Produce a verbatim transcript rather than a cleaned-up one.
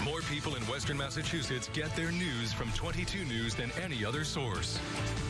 More people in Western Massachusetts get their news from twenty-two News than any other source.